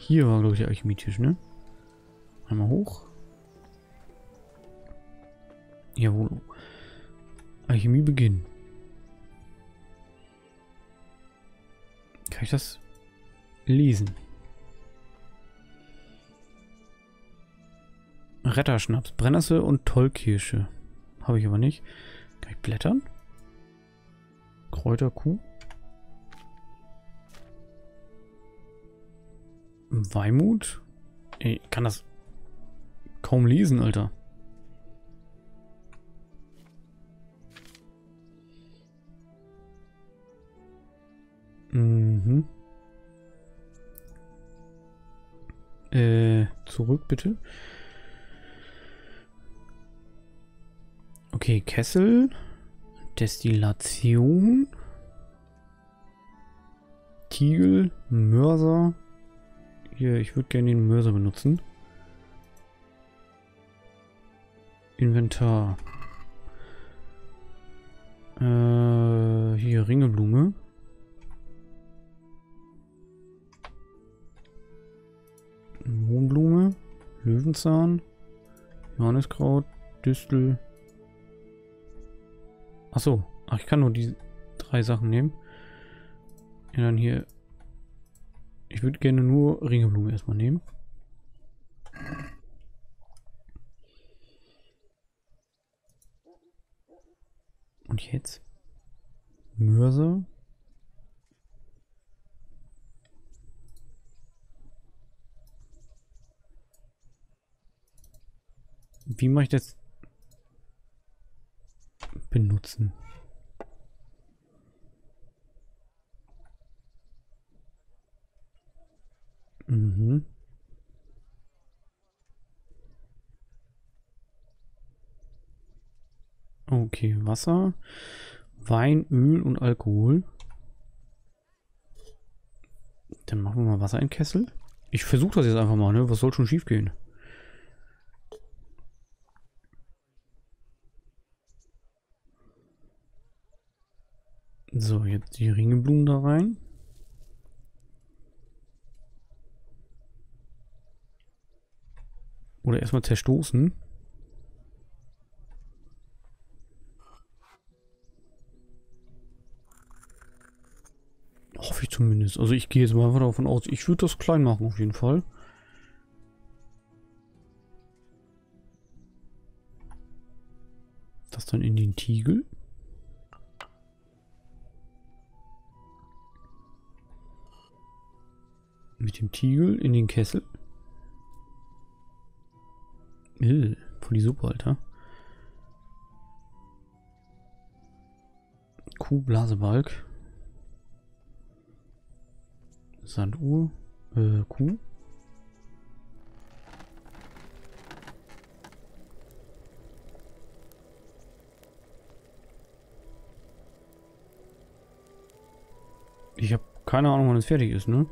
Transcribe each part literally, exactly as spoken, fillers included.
Hier war, glaube ich, der Alchemietisch, ne? Einmal hoch. Jawohl. Alchemie beginnen. Kann ich das lesen? Retterschnaps, Brennnessel und Tollkirsche. Habe ich aber nicht. Kann ich blättern? Kräuterkuh. Weimut. Ich kann das kaum lesen, Alter. Mhm. Äh, zurück bitte. Okay, Kessel. Destillation. Tiegel. Mörser. Hier, ich würde gerne den Mörser benutzen. Inventar. Äh, hier, Ringelblume. Mohnblume. Löwenzahn. Johanniskraut. Distel. Achso. Ach, ich kann nur die drei Sachen nehmen. Ja, dann hier. Ich würde gerne nur Ringelblume erstmal nehmen. Und jetzt? Mörser. Wie mache ich das? Benutzen. Mhm. Okay, Wasser, Wein, Öl und Alkohol. Dann machen wir mal Wasser in den Kessel. Ich versuche das jetzt einfach mal, ne? Was soll schon schief gehen? So, jetzt die Ringelblumen da rein. Oder erstmal zerstoßen. Hoffe ich zumindest. Also ich gehe jetzt mal davon aus, ich würde das klein machen auf jeden Fall. Das dann in den Tiegel. Mit dem Tiegel in den Kessel. Äh, voll die Suppe, Alter. Kuh-Blasebalg. Sanduhr. Äh, Kuh. Ich habe keine Ahnung, wann es fertig ist, ne?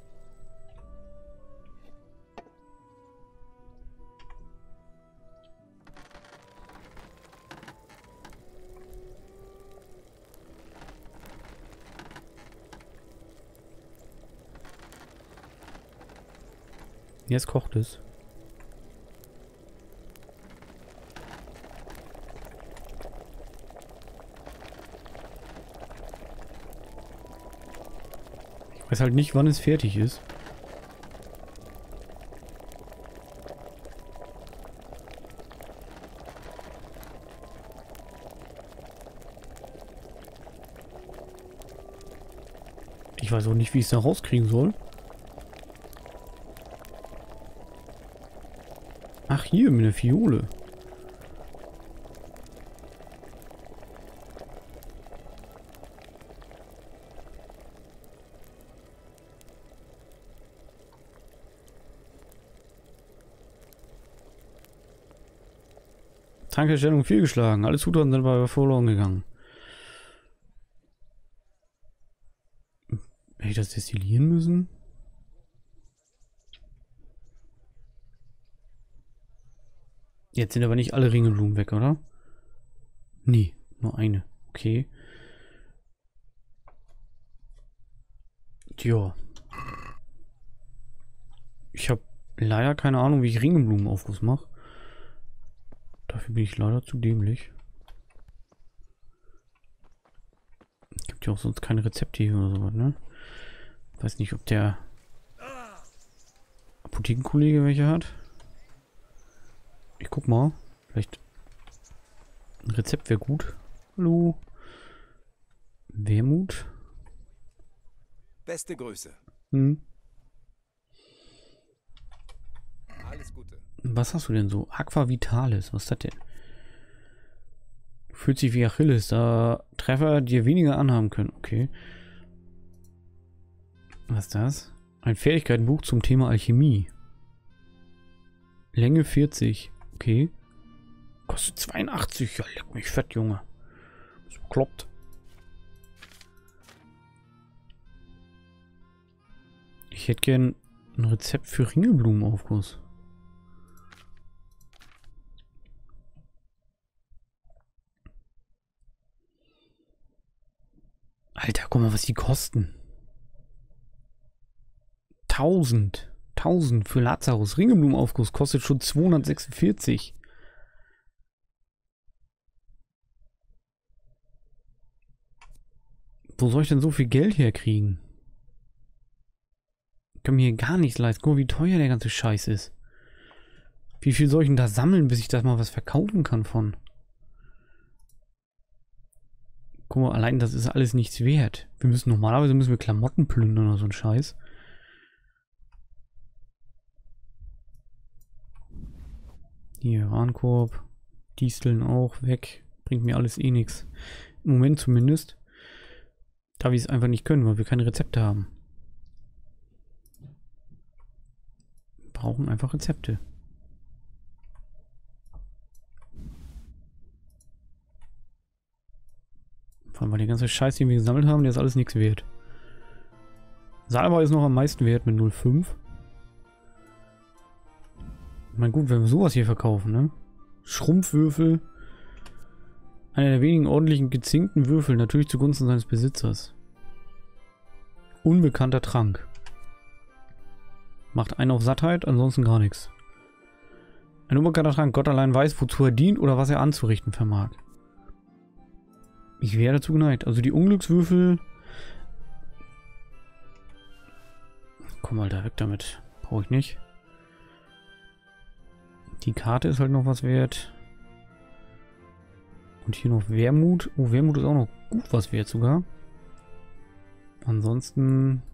Jetzt kocht es. Ich weiß halt nicht, wann es fertig ist. Ich weiß auch nicht, wie ich es da rauskriegen soll. Ach, hier mit der Fiole. Tankerstellung fehlgeschlagen. Alle Zutaten sind dabei verloren gegangen. Hätte ich das destillieren müssen? Jetzt sind aber nicht alle Ringelblumen weg, oder? Nee, nur eine. Okay. Tja. Ich habe leider keine Ahnung, wie ich Ringelblumenaufguss mache. Dafür bin ich leider zu dämlich. Gibt ja auch sonst keine Rezepte hier oder sowas, ne? Weiß nicht, ob der Apothekenkollege welche hat. Ich guck mal. Vielleicht ein Rezept wäre gut. Hallo. Wermut. Beste Grüße. Hm. Alles Gute. Was hast du denn so? Aqua Vitalis. Was ist das denn? Fühlt sich wie Achilles, da Treffer dir weniger anhaben können. Okay. Was ist das? Ein Fertigkeitenbuch zum Thema Alchemie. Länge vierzig. Okay. Kostet zweiundachtzig. Ja, leck mich fett, Junge. Ist bekloppt. Ich hätte gern ein Rezept für Ringelblumenaufguss. Alter, guck mal, was die kosten. Tausend. Tausend für Lazarus. Ringelblumenaufguss kostet schon zweihundertsechsundvierzig. Wo soll ich denn so viel Geld herkriegen? Ich kann mir hier gar nichts leisten. Guck mal, wie teuer der ganze Scheiß ist. Wie viel soll ich denn da sammeln, bis ich da mal was verkaufen kann von? Guck mal, allein das ist alles nichts wert. Wir müssen normalerweise müssen wir Klamotten plündern oder so ein Scheiß. Hier, Warenkorb. Disteln auch weg. Bringt mir alles eh nichts. Im Moment zumindest. Da wir es einfach nicht können, weil wir keine Rezepte haben. Wir brauchen einfach Rezepte. Vor allem, weil der ganze Scheiß, den wir gesammelt haben, der ist alles nichts wert. Salbei ist noch am meisten wert mit null Komma fünf. Ich meine, gut, wenn wir sowas hier verkaufen, ne? Schrumpfwürfel. Einer der wenigen ordentlichen gezinkten Würfel, natürlich zugunsten seines Besitzers. Unbekannter Trank. Macht einen auf Sattheit, ansonsten gar nichts. Ein unbekannter Trank, Gott allein weiß, wozu er dient oder was er anzurichten vermag. Ich wäre dazu geneigt. Also die Unglückswürfel... Komm mal, da weg damit. Brauche ich nicht. Die Karte ist halt noch was wert. Und hier noch Wermut. Oh, Wermut ist auch noch gut was wert sogar. Ansonsten...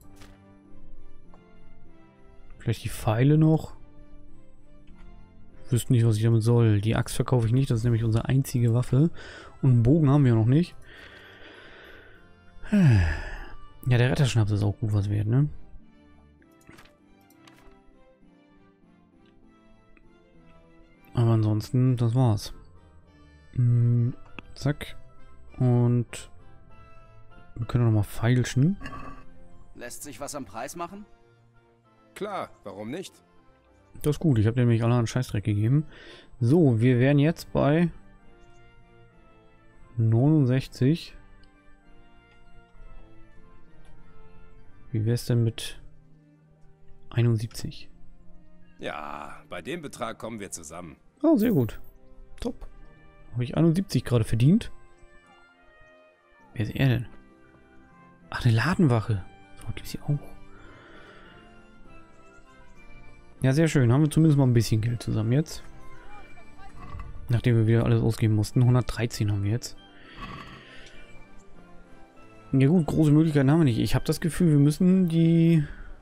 Vielleicht die Pfeile noch. Ich wüsste nicht, was ich damit soll. Die Axt verkaufe ich nicht. Das ist nämlich unsere einzige Waffe. Und einen Bogen haben wir noch nicht. Ja, der Retterschnaps ist auch gut was wert, ne? Aber ansonsten, das war's. Hm, zack. Und wir können noch mal feilschen. Lässt sich was am Preis machen? Klar, warum nicht? Das ist gut, ich habe nämlich alle einen Scheißdreck gegeben. So, wir wären jetzt bei neunundsechzig. Wie wäre es denn mit einundsiebzig? Ja, bei dem Betrag kommen wir zusammen. Oh, sehr gut. Top. Habe ich einundsiebzig gerade verdient? Wer ist er denn? Ach, eine Ladenwache. So, gibt es hier auch. Ja, sehr schön. Haben wir zumindest mal ein bisschen Geld zusammen jetzt. Nachdem wir wieder alles ausgeben mussten. hundertdreizehn haben wir jetzt. Ja gut, große Möglichkeiten haben wir nicht. Ich habe das Gefühl, wir müssen die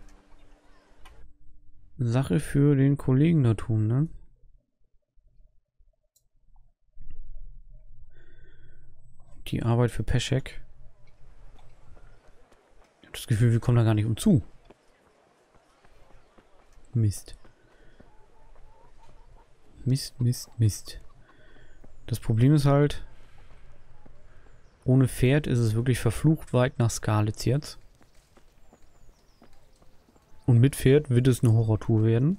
Sache für den Kollegen da tun, ne? Die Arbeit für Peschek. Ich habe das Gefühl, wir kommen da gar nicht um zu. Mist. Mist, Mist, Mist. Das Problem ist halt, ohne Pferd ist es wirklich verflucht weit nach Skalitz jetzt. Und mit Pferd wird es eine Horrortour werden.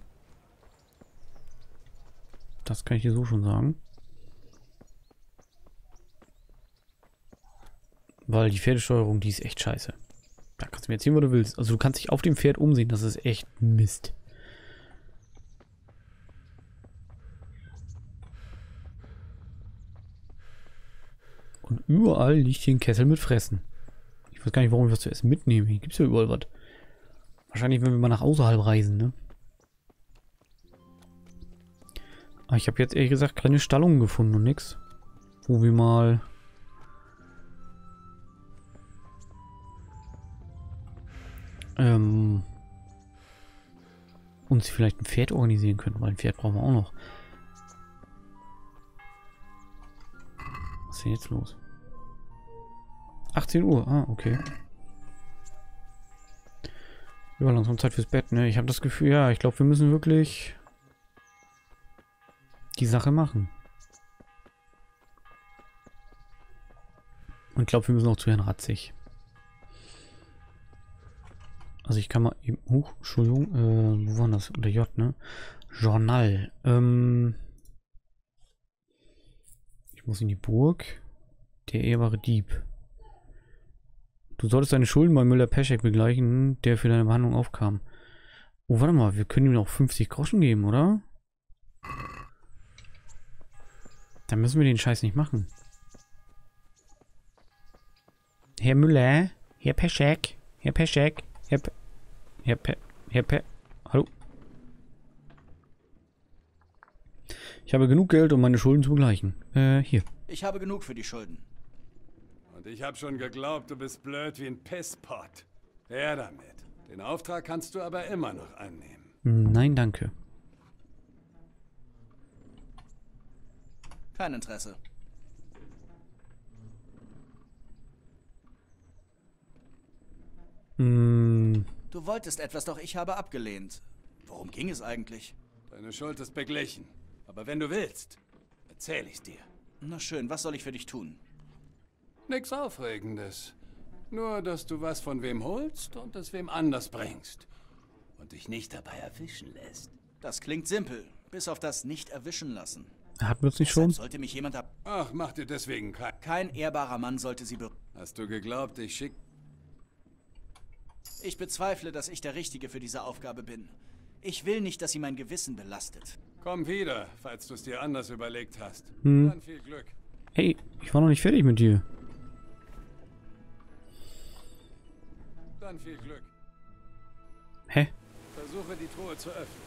Das kann ich dir so schon sagen. Weil die Pferdesteuerung, die ist echt scheiße. Da kannst du mir erzählen, was du willst. Also du kannst dich auf dem Pferd umsehen, das ist echt Mist. Und überall liegt hier ein Kessel mit Fressen. Ich weiß gar nicht, warum ich was zu essen mitnehme. Hier gibt es ja überall was. Wahrscheinlich, wenn wir mal nach außerhalb reisen, ne? Aber ich habe jetzt ehrlich gesagt keine Stallungen gefunden und nix. Wo wir mal... Ähm... uns vielleicht ein Pferd organisieren können, weil ein Pferd brauchen wir auch noch. Was ist denn jetzt los? achtzehn Uhr, ah, okay. Ja, langsam Zeit fürs Bett, ne? Ich habe das Gefühl, ja, ich glaube, wir müssen wirklich die Sache machen. Und ich glaube, wir müssen auch zu Herrn Ratzig. Also ich kann mal eben... Huch, Entschuldigung, äh, wo war das? Unter J, ne? Journal. Ähm... Ich muss in die Burg. Der ehrbare Dieb. Du solltest deine Schulden bei Müller-Peschek begleichen, der für deine Behandlung aufkam. Oh, warte mal, wir können ihm noch fünfzig Groschen geben, oder? Dann müssen wir den Scheiß nicht machen. Herr Müller, Herr Peschek, Herr Peschek, Herr Pe Herr Pe Herr Pe Hallo? Ich habe genug Geld, um meine Schulden zu begleichen. Äh, hier. Ich habe genug für die Schulden. Und ich habe schon geglaubt, du bist blöd wie ein Pisspot. Her damit. Den Auftrag kannst du aber immer noch annehmen. Nein, danke. Kein Interesse. Mm. Du wolltest etwas, doch ich habe abgelehnt. Worum ging es eigentlich? Deine Schuld ist beglichen. Aber wenn du willst, erzähl ich's dir. Na schön, was soll ich für dich tun? Nix Aufregendes. Nur, dass du was von wem holst und es wem anders bringst. Und dich nicht dabei erwischen lässt. Das klingt simpel, bis auf das nicht erwischen lassen. Hatten wir uns nicht Deshalb schon? sollte mich jemand ab... Ach, mach dir deswegen kein... Kein ehrbarer Mann sollte sie be... Hast du geglaubt, ich schick... Ich bezweifle, dass ich der Richtige für diese Aufgabe bin. Ich will nicht, dass sie mein Gewissen belastet. Komm wieder, falls du es dir anders überlegt hast. Hm. Dann viel Glück. Hey, ich war noch nicht fertig mit dir. Dann viel Glück. Hä? Versuche die Truhe zu öffnen.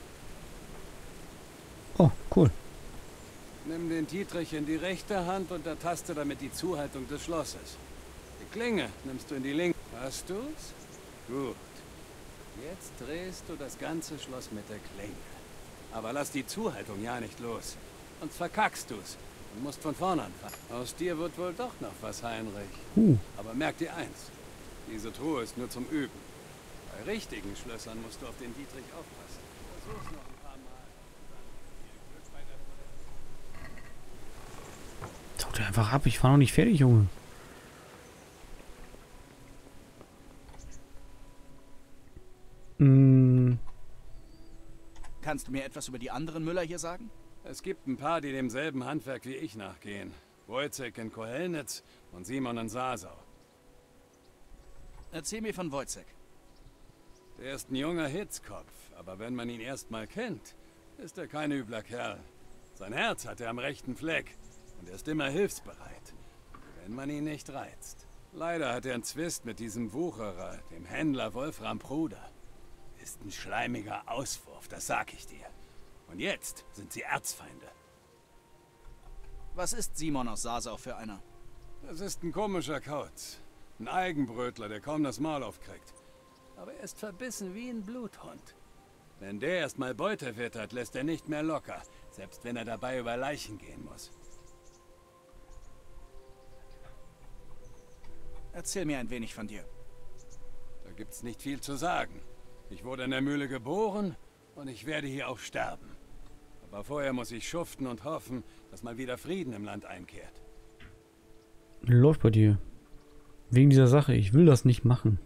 Oh, cool. Nimm den Dietrich in die rechte Hand und ertaste damit die Zuhaltung des Schlosses. Die Klinge nimmst du in die linke. Hast du's? Gut. Jetzt drehst du das ganze Schloss mit der Klinge. Aber lass die Zuhaltung ja nicht los. Sonst verkackst du's und musst von vorne anfangen. Aus dir wird wohl doch noch was, Heinrich. Uh. Aber merk dir eins. Diese Truhe ist nur zum Üben. Bei richtigen Schlössern musst du auf den Dietrich aufpassen. Versuch's noch ein paar Mal. Zau dir einfach ab, ich war noch nicht fertig, Junge. Mm. Kannst du mir etwas über die anderen Müller hier sagen? Es gibt ein paar, die demselben Handwerk wie ich nachgehen. Wojciech in Kohelnitz und Simon in Sasau. Erzähl mir von Wojciech. Der ist ein junger Hitzkopf, aber wenn man ihn erst mal kennt, ist er kein übler Kerl. Sein Herz hat er am rechten Fleck und er ist immer hilfsbereit, wenn man ihn nicht reizt. Leider hat er einen Zwist mit diesem Wucherer, dem Händler Wolfram Pruder. Ist ein schleimiger Auswurf, das sag ich dir. Und jetzt sind sie Erzfeinde. Was ist Simon aus Sasau für einer? Das ist ein komischer Kauz. Ein Eigenbrötler, der kaum das Maul aufkriegt. Aber er ist verbissen wie ein Bluthund. Wenn der erstmal Beute wittert, lässt er nicht mehr locker. Selbst wenn er dabei über Leichen gehen muss. Erzähl mir ein wenig von dir. Da gibt's nicht viel zu sagen. Ich wurde in der Mühle geboren und ich werde hier auch sterben. Aber vorher muss ich schuften und hoffen, dass mal wieder Frieden im Land einkehrt. Läuft bei dir. Wegen dieser Sache, ich will das nicht machen.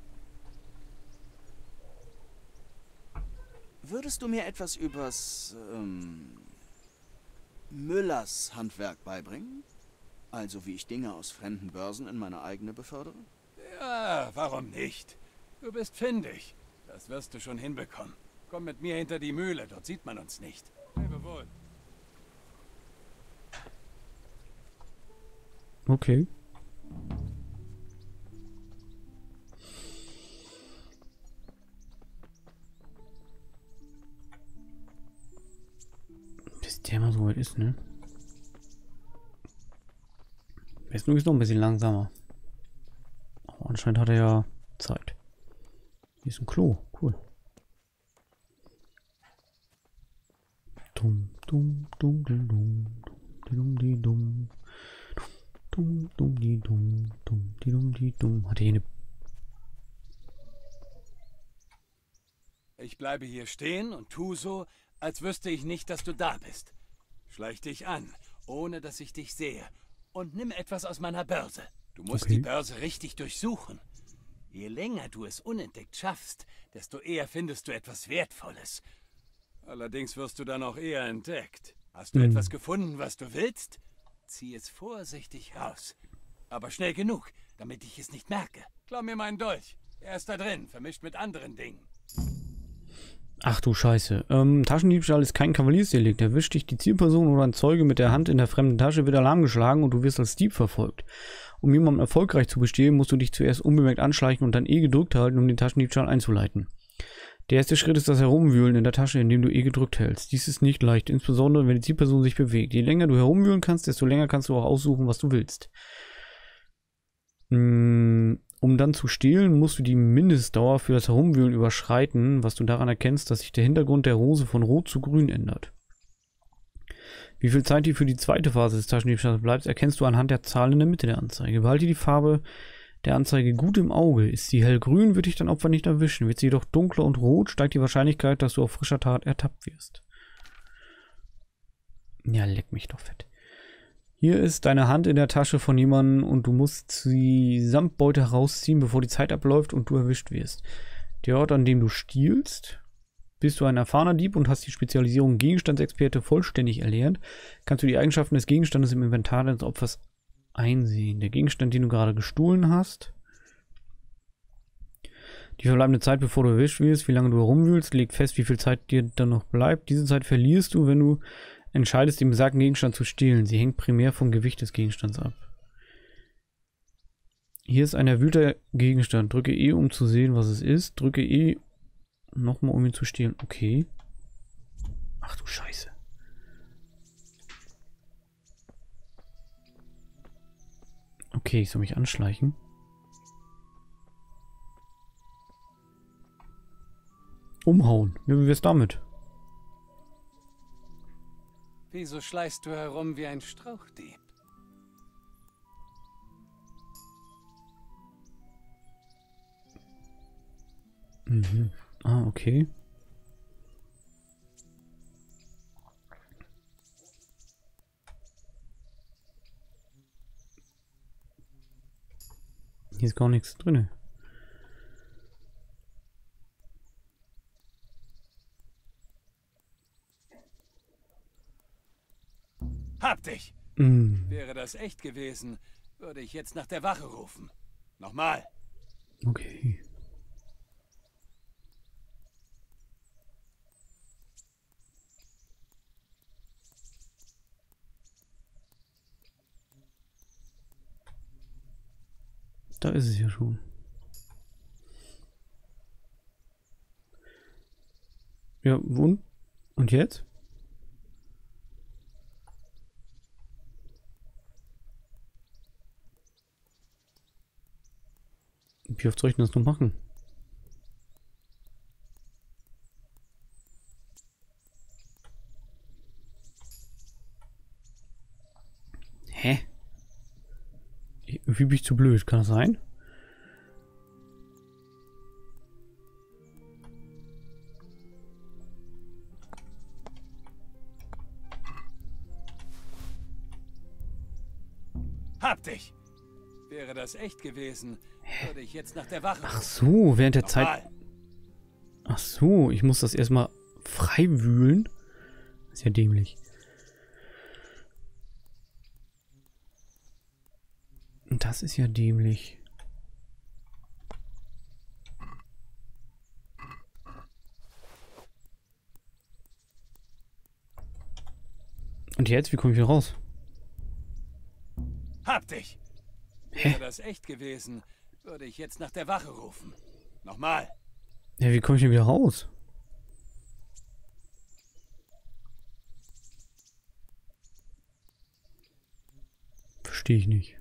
Würdest du mir etwas übers ähm, Müllers Handwerk beibringen? Also wie ich Dinge aus fremden Börsen in meine eigene befördere? Ja, warum nicht? Du bist findig. Das wirst du schon hinbekommen. Komm mit mir hinter die Mühle, dort sieht man uns nicht. Lebe wohl. Okay. Bis der mal so weit ist, ne? Jetzt nur ist noch ein bisschen langsamer. Aber anscheinend hat er ja Zeit. Hier ist ein Klo. Cool. Dum, dum, dum, dum, dum, dum, dum, dum. Dum, dum, die, dum, dum, die, dum, die, dum. Hat er hier eine... Ich bleibe hier stehen und tu so, als wüsste ich nicht, dass du da bist. Schleich dich an, ohne dass ich dich sehe. Und nimm etwas aus meiner Börse. Du musst Okay. die Börse richtig durchsuchen. Je länger du es unentdeckt schaffst, desto eher findest du etwas Wertvolles. Allerdings wirst du dann auch eher entdeckt. Hast du Hm. etwas gefunden, was du willst? Zieh es vorsichtig raus. Aber schnell genug, damit ich es nicht merke. Klau mir meinen Dolch. Er ist da drin, vermischt mit anderen Dingen. Ach du Scheiße. Ähm, Taschendiebstahl ist kein Kavaliersdelikt. Erwischt dich die Zielperson oder ein Zeuge mit der Hand in der fremden Tasche, wird Alarm geschlagen und du wirst als Dieb verfolgt. Um jemanden erfolgreich zu bestehlen, musst du dich zuerst unbemerkt anschleichen und dann E gedrückt halten, um den Taschendiebstahl einzuleiten. Der erste Schritt ist das Herumwühlen in der Tasche, indem du E gedrückt hältst. Dies ist nicht leicht, insbesondere wenn die Zielperson sich bewegt. Je länger du herumwühlen kannst, desto länger kannst du auch aussuchen, was du willst. Mm, Um dann zu stehlen, musst du die Mindestdauer für das Herumwühlen überschreiten, was du daran erkennst, dass sich der Hintergrund der Rose von rot zu grün ändert. Wie viel Zeit dir für die zweite Phase des Taschendiebstahls bleibt, erkennst du anhand der Zahl in der Mitte der Anzeige. Behalte die Farbe der Anzeige gut im Auge. Ist sie hellgrün, wird dich dein Opfer nicht erwischen. Wird sie jedoch dunkler und rot, steigt die Wahrscheinlichkeit, dass du auf frischer Tat ertappt wirst. Ja, leck mich doch fett. Hier ist deine Hand in der Tasche von jemandem und du musst die Samtbeute herausziehen, bevor die Zeit abläuft und du erwischt wirst. Der Ort, an dem du stiehlst, bist du ein erfahrener Dieb und hast die Spezialisierung Gegenstandsexperte vollständig erlernt, kannst du die Eigenschaften des Gegenstandes im Inventar deines Opfers einsehen. Der Gegenstand, den du gerade gestohlen hast. Die verbleibende Zeit, bevor du erwischt wirst, wie lange du herumwühlst, legt fest, wie viel Zeit dir dann noch bleibt. Diese Zeit verlierst du, wenn du entscheidest, den besagten Gegenstand zu stehlen. Sie hängt primär vom Gewicht des Gegenstands ab. Hier ist ein erwühlter Gegenstand. Drücke E, um zu sehen, was es ist. Drücke E nochmal, um ihn zu stehlen. Okay. Ach du Scheiße. Okay, ich soll mich anschleichen. Umhauen. Wie wär's damit? Wieso schleichst du herum wie ein Strauchdieb? Mhm. Ah, okay. Hier ist gar nichts drin. Hab dich! Mm. Wäre das echt gewesen, würde ich jetzt nach der Wache rufen. Nochmal. Okay. Da ist es ja schon. Ja, und? Und jetzt? Wie oft soll ich denn das noch machen? Hä? Irgendwie bin ich zu blöd, kann das sein? Hab dich! Wäre das echt gewesen, würde ich jetzt nach der Wache Ach rufen. so, während der Zeit... Nochmal. Ach so, ich muss das erstmal frei wühlen. Das ist ja dämlich. Das ist ja dämlich. Und jetzt, wie komme ich hier raus? Hab dich! Wäre das echt gewesen, würde ich jetzt nach der Wache rufen. Nochmal. Ja, wie komme ich denn wieder raus? Verstehe ich nicht.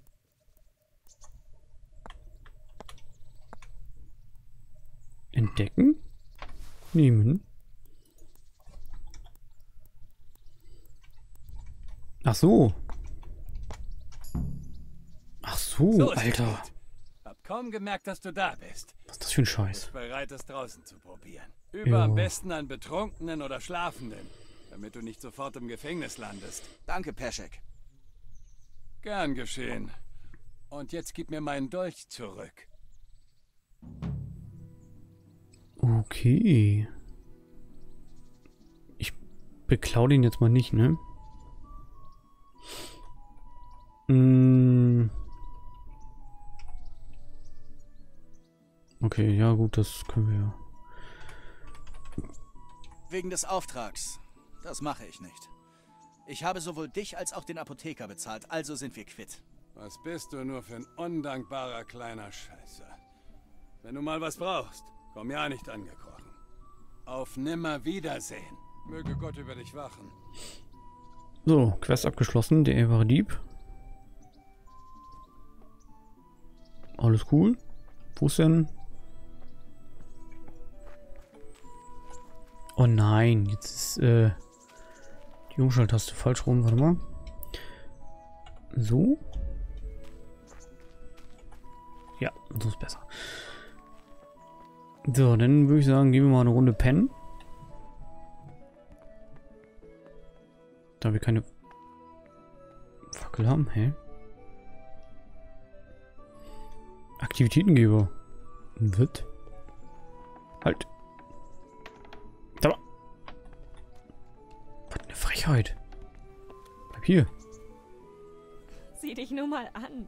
Entdecken? Nehmen. Ach so. Ach so, So ist Alter. gut. Hab kaum gemerkt, dass du da bist. Was ist das für ein Scheiß? Bist bereit, es draußen zu probieren. Übe Ja. am besten an Betrunkenen oder Schlafenden, damit du nicht sofort im Gefängnis landest. Danke, Peschek. Gern geschehen. Und jetzt gib mir meinen Dolch zurück. Okay. Ich beklau den jetzt mal nicht, ne? Mm. Okay, ja gut, das können wir ja. Wegen des Auftrags. Das mache ich nicht. Ich habe sowohl dich als auch den Apotheker bezahlt, also sind wir quitt. Was bist du nur für ein undankbarer kleiner Scheißer? Wenn du mal was brauchst, komm ja nicht angekrochen. Auf Nimmerwiedersehen. Möge Gott über dich wachen. So, Quest abgeschlossen. Der ehrbare Dieb. Alles cool. Wo ist denn? Oh nein, jetzt ist äh, die Umschalttaste falsch rum. Warte mal. So. Ja, so ist besser. So, dann würde ich sagen, gehen wir mal eine Runde pennen. Da wir keine Fackel haben, hä? Aktivitätengeber. Wird. Halt. Da. Was eine Frechheit. Bleib hier. Sieh dich nur mal an.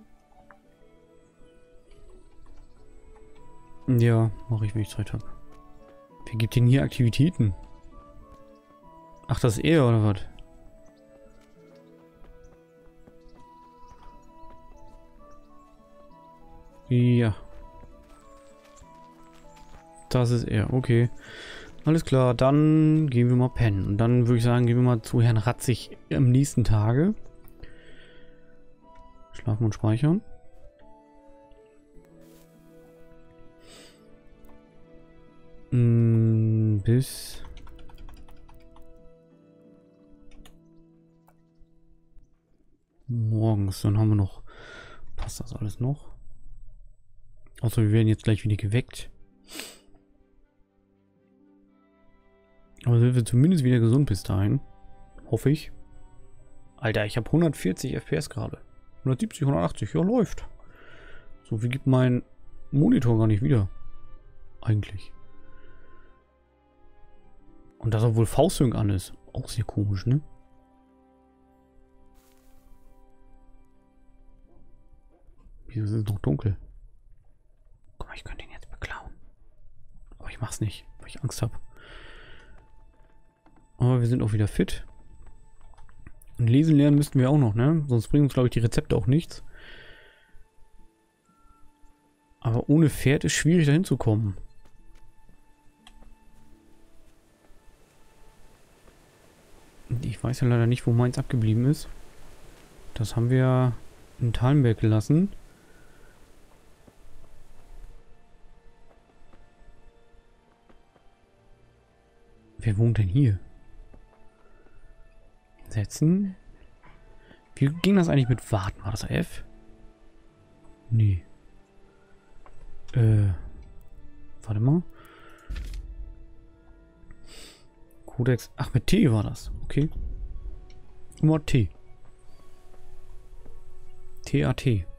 Ja, mache ich, wenn ich Zeit habe. Wer gibt denn hier Aktivitäten? Ach, das ist er oder was? Ja. Das ist er, okay. Alles klar, dann gehen wir mal pennen. Und dann würde ich sagen, gehen wir mal zu Herrn Ratzig am nächsten Tage. Schlafen und speichern. Mm, bis... morgens, dann haben wir noch... Passt das alles noch? Außer wir werden jetzt gleich wieder geweckt. Aber sind wir zumindest wieder gesund bis dahin. Hoffe ich. Alter, ich habe hundertvierzig F P S gerade. hundertsiebzig, hundertachtzig. Ja, läuft. So viel gibt mein Monitor gar nicht wieder. Eigentlich. Und dass obwohl V-Sync an ist. Auch sehr komisch, ne? Wieso ist es noch dunkel? Guck mal, ich könnte ihn jetzt beklauen. Aber ich mach's nicht, weil ich Angst habe. Aber wir sind auch wieder fit. Und lesen lernen müssten wir auch noch, ne? Sonst bringen uns, glaube ich, die Rezepte auch nichts. Aber ohne Pferd ist schwierig, dahin zu kommen. Ich weiß ja leider nicht, wo meins abgeblieben ist. Das haben wir in Thalenberg gelassen. Wer wohnt denn hier? Setzen. Wie ging das eigentlich mit Warten? War das F? Nee. Äh. Warte mal. Codex. Ach, mit T war das. Okay. Immer T. T A T.